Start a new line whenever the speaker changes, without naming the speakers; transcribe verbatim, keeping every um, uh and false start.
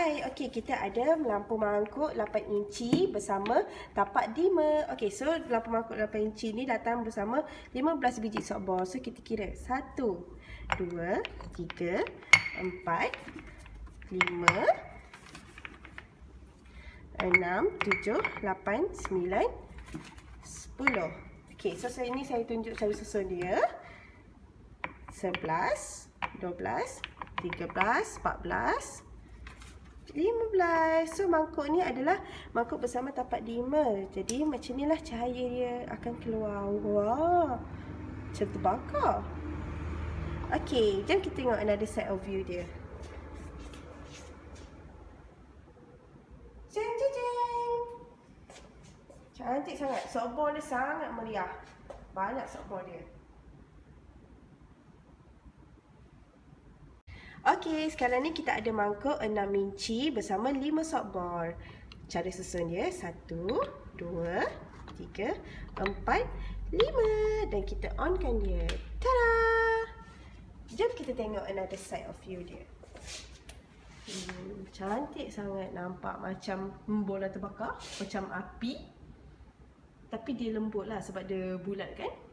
Hai, okey, kita ada lampu mangkuk lapan inci bersama tapak dimmer. Okey, so lampu mangkuk lapan inci ni datang bersama lima belas biji softball. So kita kira satu, dua, tiga, empat, lima, enam, tujuh, lapan, sembilan, sepuluh. Okey, so saya ni saya tunjuk cara susun dia. sebelas, dua belas, tiga belas, empat belas, lima belas. So mangkuk ni adalah mangkuk bersama tapak dimmer. Jadi macam inilah cahaya dia akan keluar. Wah, macam terbakar. Okey, jom kita tengok another side of view dia. Jeng jeng jeng. Cantik sangat. Softball dia sangat meriah. Banyak softball dia. Okey, sekarang ni kita ada mangkuk enam inci bersama lima softball. Cara susun dia satu, dua, tiga, empat, lima. Dan kita onkan dia. Tada! Jom kita tengok another side of view dia. Hmm, cantik sangat. Nampak macam bola terbakar, macam api. Tapi dia lembut lah sebab dia bulat kan.